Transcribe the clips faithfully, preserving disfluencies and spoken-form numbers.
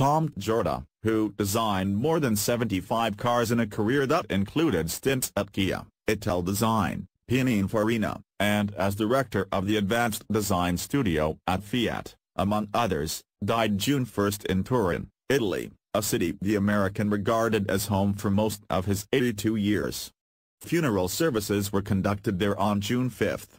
John Tjaarda, who designed more than seventy-five cars in a career that included stints at Kia, Italdesign, Pininfarina, and as director of the Advanced Design Studio at Fiat, among others, died June first in Turin, Italy, a city the American regarded as home for most of his eighty-two years. Funeral services were conducted there on June fifth.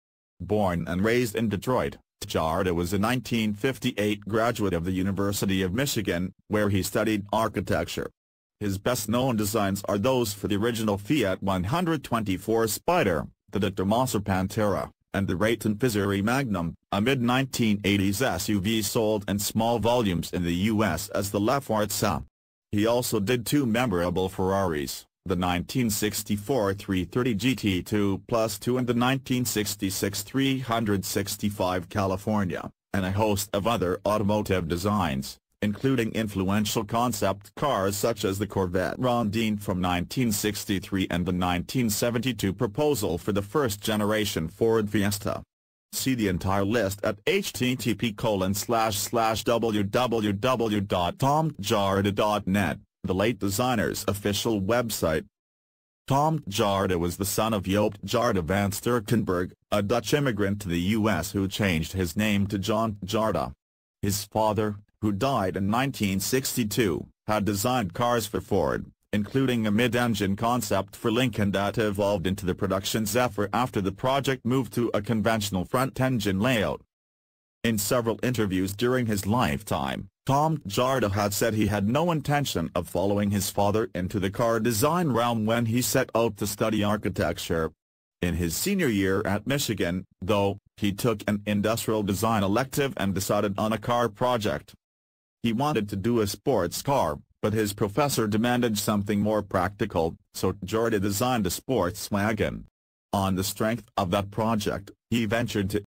Born and raised in Detroit, Tjaarda was a nineteen fifty-eight graduate of the University of Michigan, where he studied architecture. His best-known designs are those for the original Fiat one twenty-four Spider, the De Tomaso Pantera, and the Rayton Pizzeri Magnum, a mid nineteen eighties S U V sold in small volumes in the U S as the La Forza. He also did two memorable Ferraris, the nineteen sixty-four three thirty G T two plus two and the nineteen sixty-six three sixty-five California, and a host of other automotive designs, including influential concept cars such as the Corvette Rondine from nineteen sixty-three and the nineteen seventy-two proposal for the first-generation Ford Fiesta. See the entire list at h t t p colon slash slash w w w dot tom tjaarda dot net, the late designer's official website. John Tjaarda was the son of Joop Tjaarda van Sterkenburg, a Dutch immigrant to the U S who changed his name to John Tjaarda. His father, who died in nineteen sixty-two, had designed cars for Ford, including a mid-engine concept for Lincoln that evolved into the production Zephyr after the project moved to a conventional front-engine layout. In several interviews during his lifetime, John Tjaarda had said he had no intention of following his father into the car design realm when he set out to study architecture. In his senior year at Michigan, though, he took an industrial design elective and decided on a car project. He wanted to do a sports car, but his professor demanded something more practical, so Tjaarda designed a sports wagon. On the strength of that project, he ventured to